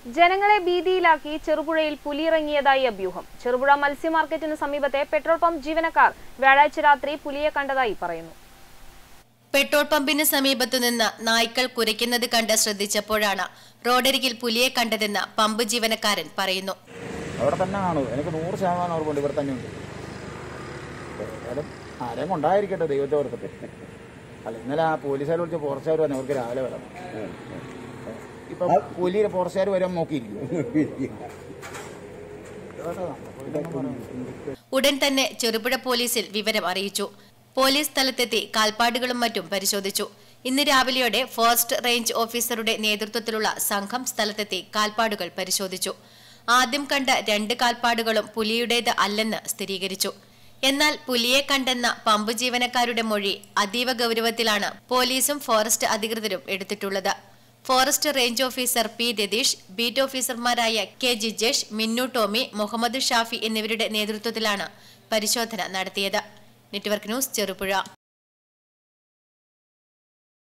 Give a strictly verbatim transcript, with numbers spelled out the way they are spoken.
ജനങ്ങളെ ഭീതിയിലാക്കി ചെറുപുഴയിൽ പുലിയിറങ്ങിയതായി അഭ്യൂഹം. ചെറുപുഴ മത്സ്യ മാർക്കറ്റിന് സമീപത്തെ പെട്രോൾ പമ്പ് ജീവനക്കാർ വ്യാഴാഴ്ച രാത്രി പുലിയെ കണ്ടതായി പറയുന്നു. പെട്രോൾ പമ്പിന് സമീപത്തുനിന്ന് നായ്ക്കൾ കുരയ്ക്കുന്നത് കണ്ട് ശ്രദ്ധിച്ചപ്പോഴാണ് റോഡരികിൽ പുലിയെ കണ്ടതെന്ന് പമ്പ് ജീവനക്കാരൻ പറയുന്നു. അവിടെ തന്നെ കാണൂ, എനിക്ക് നൂറ് ശതമാനം ഓർമ്മയുണ്ട്, ഇവിടെ തന്നെ ഉണ്ട്. ആരെയും കൊണ്ടായിരിക്കട്ടെ, ദൈവത്തെ ഓർക്കട്ടെ. അല്ല, ഇന്നലെ ആ പോലീസുകാർ വിളിച്ച ഫോറസ്റ്റുകാർ തന്നെ അവർക്ക് രാവിലെ വരാം. ഇപ്പൊ പുലി ഫോറസ്റ്റുകാർ വരാൻ നോക്കിയിരിക്കും. ഉടൻ തന്നെ ചെറുപുഴ പോലീസിൽ വിവരം അറിയിച്ചു. പോലീസ് സ്ഥലത്തെത്തി കാൽപ്പാടുകളും മറ്റും പരിശോധിച്ചു. ഇന്ന് രാവിലെയോടെ ഫോറസ്റ്റ് റേഞ്ച് ഓഫീസറുടെ നേതൃത്വത്തിലുള്ള സംഘം സ്ഥലത്തെത്തി കാൽപ്പാടുകൾ പരിശോധിച്ചു. ആദ്യം കണ്ട രണ്ട് കാൽപ്പാടുകളും പുലിയുടേത് അല്ലെന്ന് സ്ഥിരീകരിച്ചു. എന്നാൽ പുലിയെ കണ്ടെന്ന പമ്പ് ജീവനക്കാരുടെ മൊഴി അതീവ ഗൗരവത്തിലാണ് പോലീസും ഫോറസ്റ്റ് അധികൃതരും എടുത്തിട്ടുള്ളത്. Forest range officer P Ratheesh, beat ഓഫീസർമാരായ കെ ജിജേഷ്, മിന്നു ടോമി, മുഹമ്മദ് ഷാഫി എന്നിവരുടെ നേതൃത്വത്തിലാണ് പരിശോധന നടത്തിയത്. Network news, Cherupuzha.